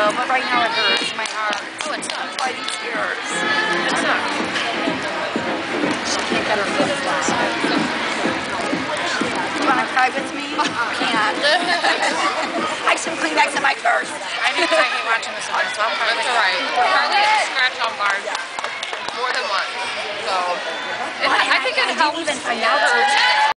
but right now it hurts my heart. Oh, it sucks. Fighting tears. It sucks. She can't get her foot flat. You want to cry with me? Can't. I have some Kleenex in my purse. I do because I hate watching this one, so I'll cry. That's alright. Carly gets scratched on guard more than once. So, I think it helps. Even find out.